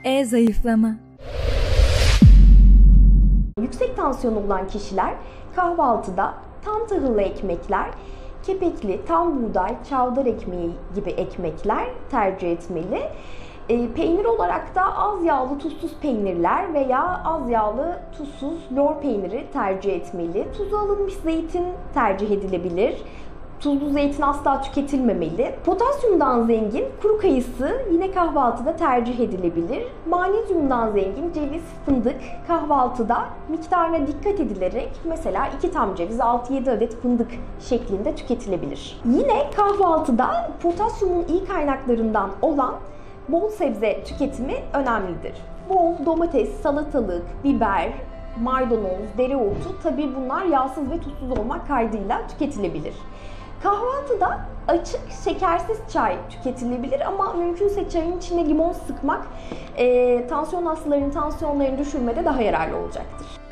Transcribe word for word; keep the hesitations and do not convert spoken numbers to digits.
E-zayıflama. Yüksek tansiyon olan kişiler kahvaltıda tam tahıllı ekmekler, kepekli, tam buğday, çavdar ekmeği gibi ekmekler tercih etmeli. E, peynir olarak da az yağlı tuzsuz peynirler veya az yağlı tuzsuz lor peyniri tercih etmeli. Tuzu alınmış zeytin tercih edilebilir. Tuzlu zeytin asla tüketilmemeli. Potasyumdan zengin kuru kayısı yine kahvaltıda tercih edilebilir. Magnezyumdan zengin ceviz, fındık kahvaltıda miktarına dikkat edilerek mesela iki tam ceviz, altı yedi adet fındık şeklinde tüketilebilir. Yine kahvaltıda potasyumun iyi kaynaklarından olan bol sebze tüketimi önemlidir. Bol domates, salatalık, biber, maydanoz, dereotu, tabii bunlar yağsız ve tuzsuz olmak kaydıyla tüketilebilir. Kahvaltıda açık, şekersiz çay tüketilebilir ama mümkünse çayın içine limon sıkmak e, tansiyon hastalarının tansiyonlarını düşürmede daha yararlı olacaktır.